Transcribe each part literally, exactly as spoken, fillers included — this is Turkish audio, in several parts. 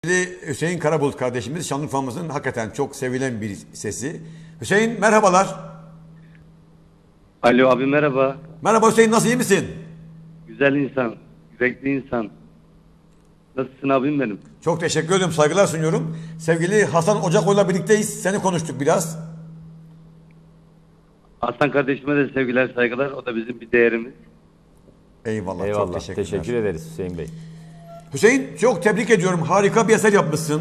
Hüseyin Karabulut kardeşimiz Şanlıurfa'mızın hakikaten çok sevilen bir sesi. Hüseyin merhabalar. Alo abi merhaba. Merhaba Hüseyin, nasıl, iyi misin? Güzel insan, yürekli insan. Nasılsın abim benim? Çok teşekkür ederim, saygılar sunuyorum. Sevgili Hasan Ocakoğlu'yla birlikteyiz. Seni konuştuk biraz. Aslan kardeşime de sevgiler saygılar. O da bizim bir değerimiz. Eyvallah, Eyvallah. çok teşekkürler. Teşekkür ederiz Hüseyin Bey. Hüseyin, çok tebrik ediyorum. Harika bir eser yapmışsın.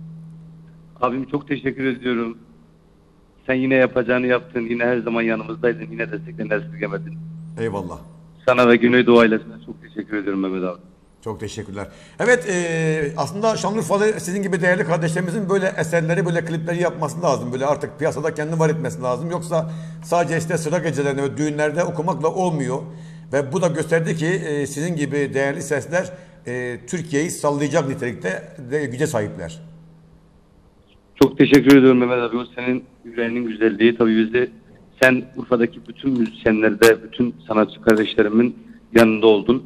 Abim çok teşekkür ediyorum. Sen yine yapacağını yaptın. Yine her zaman yanımızdaydın. Yine desteklerini esirgemedin. Eyvallah. Sana ve Güneydoğu ailesine çok teşekkür ediyorum Mehmet abi. Çok teşekkürler. Evet, e, aslında Şanlıurfa'da sizin gibi değerli kardeşlerimizin böyle eserleri, böyle klipleri yapması lazım. Böyle artık piyasada kendini var etmesi lazım. Yoksa sadece işte sıra gecelerinde ve düğünlerde okumakla olmuyor. Ve bu da gösterdi ki e, sizin gibi değerli sesler e, Türkiye'yi sallayacak nitelikte de güce sahipler. Çok teşekkür ediyorum Mehmet abi. O senin yüreğinin güzelliği. Tabii bizi, sen Urfa'daki bütün müzisyenlerde, bütün sanatçı kardeşlerimin yanında oldun.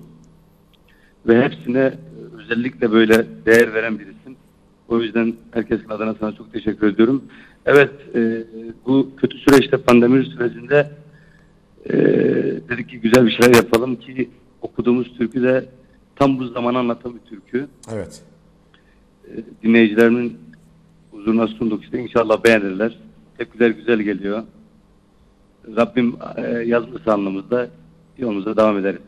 Ve hepsine özellikle böyle değer veren birisin. O yüzden herkesin adına sana çok teşekkür ediyorum. Evet, e, bu kötü süreçte, pandemi sürecinde e, dedik ki güzel bir şeyler yapalım ki okuduğumuz türkü de tam bu zamanı anlatan bir türkü. Evet. E, dinleyicilerimin huzuruna sunduk işte. İnşallah beğenirler. Tepkiler güzel geliyor. Rabbim e, yazmışsa alnımızda yolumuza devam ederiz.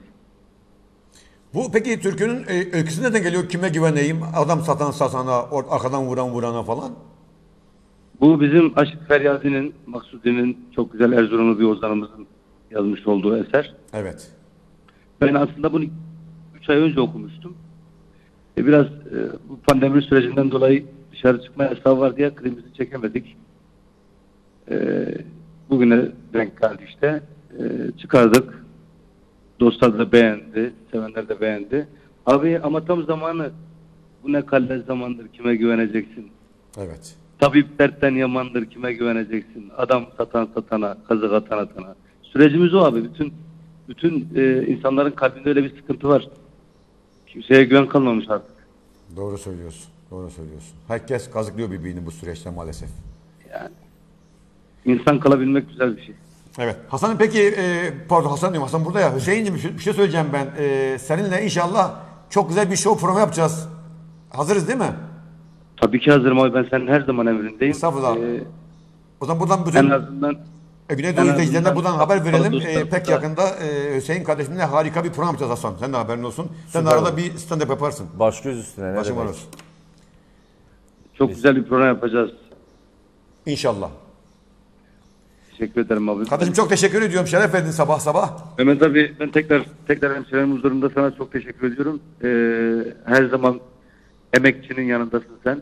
Bu peki türkünün e, öyküsü neden geliyor? Kime güveneyim? Adam satan satana, or- arkadan vuran vurana falan. Bu bizim Aşık Feryadi'nin, Maksudi'nin çok güzel Erzurumlu bir ozanımızın yazmış olduğu eser. Evet. Ben aslında bunu üç ay önce okumuştum. E biraz e, bu pandemi sürecinden dolayı dışarı çıkma yasağı var diye klibimizi çekemedik. E, bugüne denk geldi işte. E, çıkardık. Dostlar da beğendi, sevenler de beğendi. Abi ama tam zamanı, bu ne kalle zamandır, kime güveneceksin? Evet. Tabip dertten yamandır, kime güveneceksin? Adam satan satana, kazık atan atana. Sürecimiz o abi. Bütün bütün e, insanların kalbinde öyle bir sıkıntı var. Kimseye güven kalmamış artık. Doğru söylüyorsun. Doğru söylüyorsun. Herkes kazıklıyor birbirini bu süreçte maalesef. Yani insan kalabilmek güzel bir şey. Evet. Hasan'ım peki, e, pardon Hasan diyorum, Hasan burada ya. Hüseyin'cim bir şey, bir şey söyleyeceğim ben. E, seninle inşallah çok güzel bir show programı yapacağız. Hazırız değil mi? Tabii ki hazırım abi. Ben senin her zaman emrindeyim. Estağfurullah. Ee, O zaman buradan en bütün azından e, Güneydoğu izleyicilerine buradan haber verelim. E, dostlarımıza- pek yakında e, Hüseyin kardeşimle harika bir program yapacağız Hasan. Sen de haberin olsun. Sen de Süper arada olur. bir stand-up yaparsın. Baş göz üstüne ne Başım demek. olsun. çok güzel bir program yapacağız. İnşallah. Teşekkür ederim abi. Kardeşim çok teşekkür ediyorum. Şeref verdin sabah sabah. Mehmet abi, ben tekrar tekrar hemşehrilerim huzurunda sana çok teşekkür ediyorum. Ee, her zaman emekçinin yanındasın sen.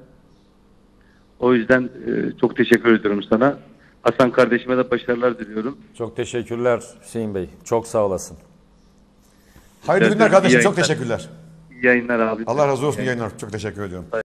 O yüzden e, çok teşekkür ediyorum sana. Hasan kardeşime de başarılar diliyorum. Çok teşekkürler Hüseyin Bey. Çok sağ olasın. Hayırlı Rica günler ederim. kardeşim. İyi Çok yayınlar. teşekkürler. İyi yayınlar abi. Allah razı olsun, yayınlar. Çok teşekkür ediyorum.